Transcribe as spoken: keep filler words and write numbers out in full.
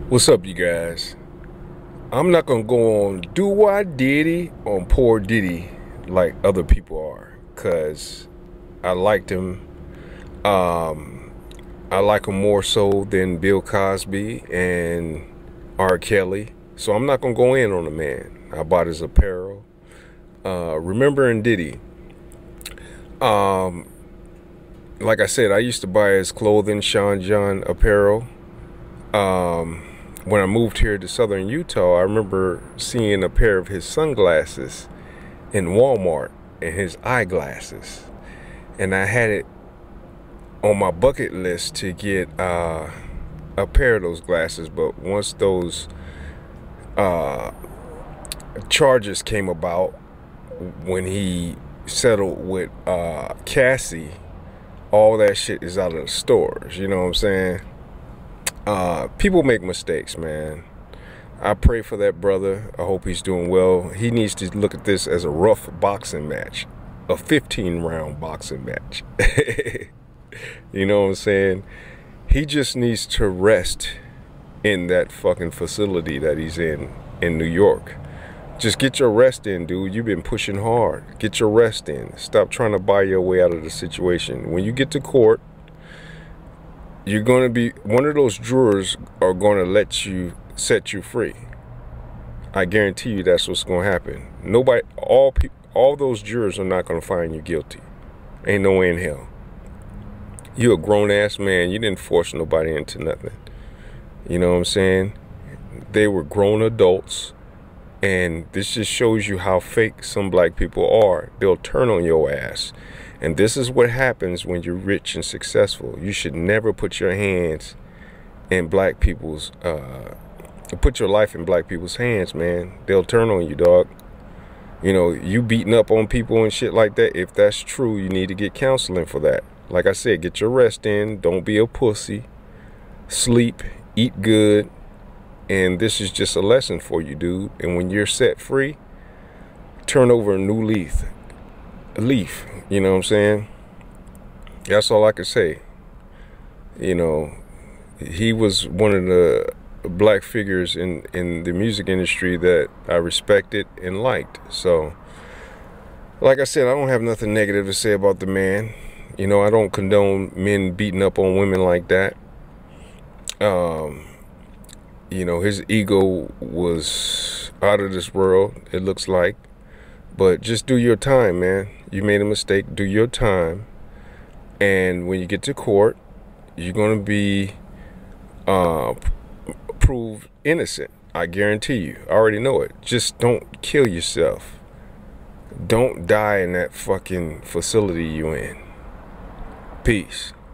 What's up, you guys? I'm not gonna go on do why Diddy on poor Diddy like other people are, cause I liked him. Um, I like him more so than Bill Cosby and R. Kelly. So I'm not gonna go in on the man. I bought his apparel. Uh, remembering Diddy. Um, like I said, I used to buy his clothing, Sean John apparel. Um, when I moved here to southern Utah, I remember seeing a pair of his sunglasses in Walmart and his eyeglasses. And I had it on my bucket list to get uh, a pair of those glasses. But once those uh, charges came about, when he settled with uh, Cassie, all that shit is out of the stores. You know what I'm saying? Uh, people make mistakes, man. I pray for that brother. I hope he's doing well. He needs to look at this as a rough boxing match, a fifteen round boxing match. You know what I'm saying? He just needs to rest in that fucking facility that he's in in New York. Just get your rest in, dude. You've been pushing hard. Get your rest in. Stop trying to buy your way out of the situation. When you get to court, you're going to be, one of those jurors are going to let you, set you free. I guarantee you that's what's going to happen. Nobody, all people, all those jurors are not going to find you guilty. Ain't no way in hell. You a grown ass man. You didn't force nobody into nothing. You know what I'm saying? They were grown adults. And this just shows you how fake some black people are. They'll turn on your ass. And this is what happens when you're rich and successful. You should never put your hands in black people's, uh, put your life in black people's hands, man. They'll turn on you, dog. You know, you beating up on people and shit like that. If that's true, you need to get counseling for that. Like I said, get your rest in. Don't be a pussy. Sleep, eat good. And this is just a lesson for you, dude. And when you're set free, turn over a new leaf. A leaf, you know what I'm saying? That's all I could say. You know, he was one of the black figures in, in the music industry that I respected and liked. So, like I said, I don't have nothing negative to say about the man. You know, I don't condone men beating up on women like that. Um... You know, his ego was out of this world, it looks like. But just do your time, man. You made a mistake. Do your time. And when you get to court, you're going to be uh, proved innocent. I guarantee you. I already know it. Just don't kill yourself. Don't die in that fucking facility you in. Peace.